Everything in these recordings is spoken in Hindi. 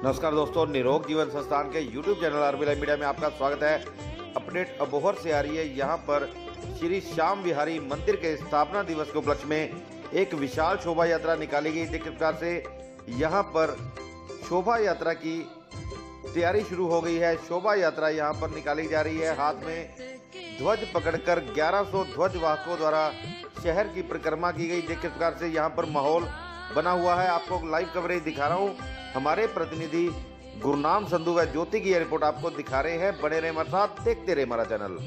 नमस्कार दोस्तों, निरोग जीवन संस्थान के YouTube channel RB live media में आपका स्वागत है। अपडेट अबोहर से आ रही है। यहाँ पर श्री श्याम विहारी मंदिर के स्थापना दिवस के उपलक्ष्य में एक विशाल शोभा यात्रा निकाली गई। जिस प्रकार से यहाँ पर शोभा यात्रा की तैयारी शुरू हो गई है। शोभा यात्रा यहाँ पर निकाली जा रही है। हाथ में ध्वज पकड़कर 1100 ध्वज वाहकों द्वारा शहर की परिक्रमा की गई। जिस प्रकार से यहाँ पर माहौल बना हुआ है। आपको लाइव कवरेज दिखा रहा हूँ। हमारे प्रतिनिधि गुरनाम संधू व ज्योति की यह रिपोर्ट आपको दिखा रहे हैं। बने रहे हमारे साथ, देखते रहे हमारा चैनल।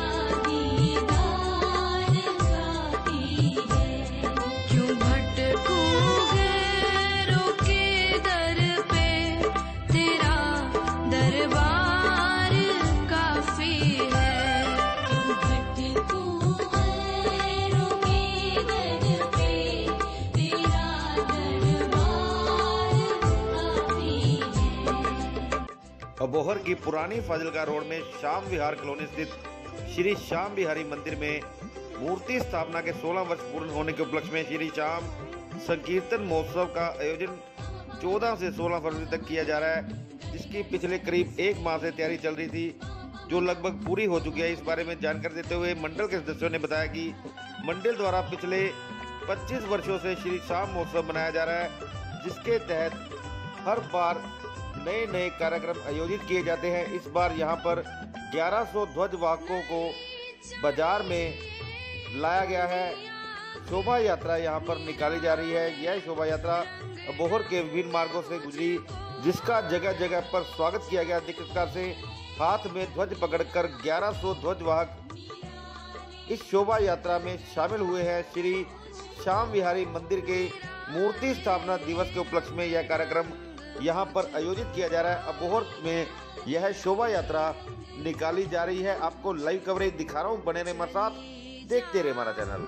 अबोहर की पुरानी फाजिलका रोड में श्याम विहार कॉलोनी स्थित श्री श्याम विहारी मंदिर में मूर्ति स्थापना के 16 वर्ष पूर्ण होने के उपलक्ष्य में श्री श्याम संकीर्तन महोत्सव का आयोजन 14 से 16 फरवरी तक किया जा रहा है, जिसकी पिछले करीब एक माह से तैयारी चल रही थी, जो लगभग पूरी हो चुकी है। इस बारे में जानकारी देते हुए मंडल के सदस्यों ने बताया कि मंडल द्वारा पिछले 25 वर्षों से श्री श्याम महोत्सव मनाया जा रहा है, जिसके तहत हर बार नए नए कार्यक्रम आयोजित किए जाते हैं। इस बार यहां पर 1100 ध्वज वाहकों को बाजार में लाया गया है। शोभा यात्रा यहां पर निकाली जा रही है। यह शोभा यात्रा अबोहर के विभिन्न मार्गों से गुजरी, जिसका जगह जगह पर स्वागत किया गया। जिस प्रकार से हाथ में ध्वज पकड़कर 1100 ध्वज वाहक इस शोभा यात्रा में शामिल हुए हैं। श्री श्याम विहारी मंदिर के मूर्ति स्थापना दिवस के उपलक्ष्य में यह कार्यक्रम यहाँ पर आयोजित किया जा रहा है। अबोहर में यह शोभा यात्रा निकाली जा रही है। आपको लाइव कवरेज दिखा रहा हूँ। बने रहे हमारे साथ, देखते रहे हमारा चैनल।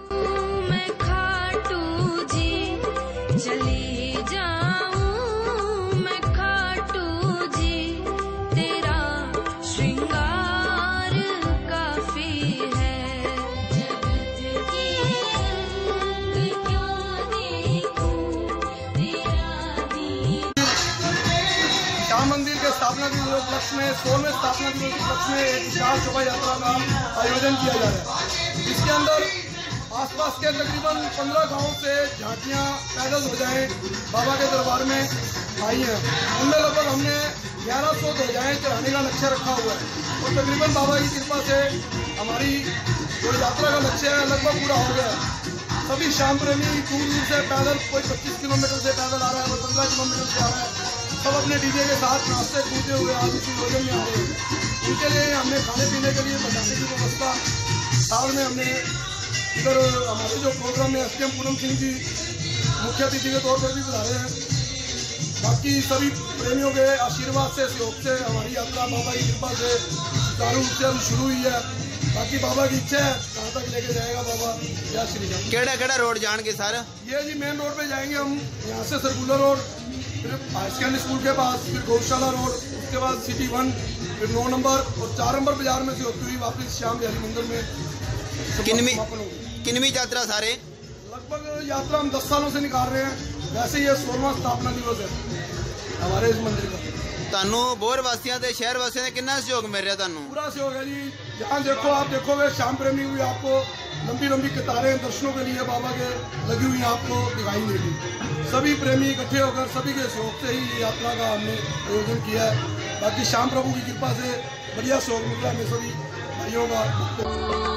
मंदिर के स्थापना दिवस के उपलक्ष्य में 16वें स्थापना दिवस के उपलक्ष्य में एक विशाल शोभा यात्रा का आयोजन किया जा रहा है। इसके अंदर आसपास के तकरीबन 15 गांवों से झांकियां पैदल हो जाएं बाबा के दरबार में आई हैं। उनमें लगभग हमने 1100 ध्वजाएं चढ़ाने का लक्ष्य रखा हुआ है और तकरीबन बाबा की कृपा से हमारी जो यात्रा का लक्ष्य है लगभग पूरा हो गया है। सभी श्याम प्रेमी दूर दूर से पैदल, कोई 25 किलोमीटर से पैदल आ रहा है, कोई 15 किलोमीटर से आ रहा है। सब अपने डीजे के साथ नाश्ते कूदते हुए आज इसी भोजन में आ रहे हैं। इनके लिए हमने खाने पीने के लिए बताने की व्यवस्था साल में हमने इधर हमारे जो प्रोग्राम में SDM पूनम सिंह जी मुख्य अतिथि के तौर पर भी बुला रहे हैं। बाकी सभी प्रेमियों के आशीर्वाद से, सहयोग से हमारी यात्रा बाबा की कृपा से चालू रूप से अभी शुरू हुई है। बाकी बाबा की इच्छा है कहाँ तक लेके जाएगा बाबा। जय श्री राम। केड़ा केड़ा रोड जान के सर? ये जी मेन रोड पे जाएंगे हम, यहाँ से सर्कुलर रोड, फिर हाई सेकेंडरी स्कूल के पास, फिर गौशाला रोड, उसके बाद सिटी 1, फिर 9 नंबर और 4 नंबर बाजार में से होती हुई वापस श्याम विहारी मंदिर में। किनवी यात्रा सारे? लगभग यात्रा हम 10 सालों से निकाल रहे हैं। वैसे ये 16वां स्थापना दिवस है हमारे इस मंदिर का। तानू बोर वासियों के शहर वासियों ने कितना सहयोग मिल रहा? तानू पूरा सहयोग है जी। जहाँ देखो आप देखोगे श्याम प्रेमी हुई, आपको लंबी लंबी कतारें दर्शनों के लिए बाबा के लगी हुई आपको दिखाई देगी। सभी प्रेमी इकट्ठे होकर सभी के सहयोग से ही यात्रा का हमने आयोजन किया है। बाकी श्याम प्रभु की कृपा से बढ़िया सहयोग मिल रहा है हमें सभी भाइयों का।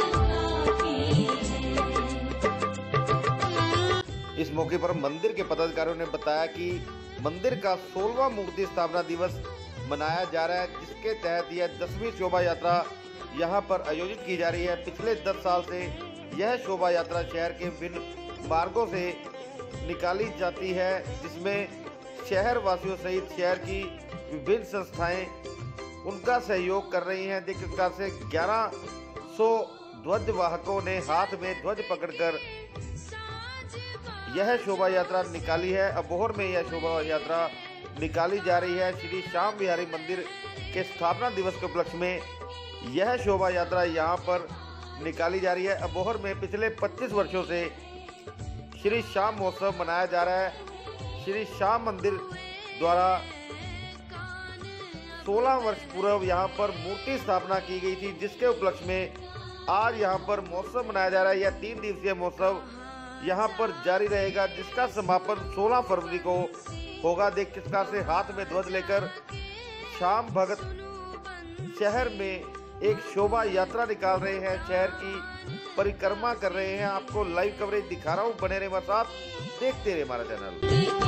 इस मौके पर मंदिर के पदाधिकारियों ने बताया कि मंदिर का 16वां मूर्ति स्थापना दिवस मनाया जा रहा है, जिसके तहत यह 10वीं शोभा यात्रा यहां पर आयोजित की जा रही है। पिछले 10 साल से यह शोभा यात्रा शहर के विभिन्न मार्गों से निकाली जाती है, जिसमें शहर वासियों सहित शहर की विभिन्न संस्थाएं उनका सहयोग कर रही हैं। जिस प्रकार से 1100 ध्वज वाहकों ने हाथ में ध्वज पकड़कर यह शोभा यात्रा निकाली है। अबोहर में यह शोभा यात्रा निकाली जा रही है। श्री श्याम विहारी मंदिर के स्थापना दिवस के उपलक्ष्य में यह शोभा यात्रा यहाँ पर निकाली जा रही है। अबोहर में पिछले 25 वर्षों से श्री श्याम महोत्सव मनाया जा रहा है। श्री श्याम मंदिर द्वारा 16 वर्ष पूर्व यहाँ पर मूर्ति स्थापना की गई थी, जिसके उपलक्ष्य में आज यहाँ पर महोत्सव मनाया जा रहा है। यह 3 दिवसीय महोत्सव यहाँ पर जारी रहेगा, जिसका समापन 16 फरवरी को होगा। देख किस प्रकार से हाथ में ध्वज लेकर श्याम भगत शहर में एक शोभा यात्रा निकाल रहे हैं, शहर की परिक्रमा कर रहे हैं। आपको लाइव कवरेज दिखा रहा हूँ, बने रहे हमारे साथ, देखते रहे हमारा चैनल।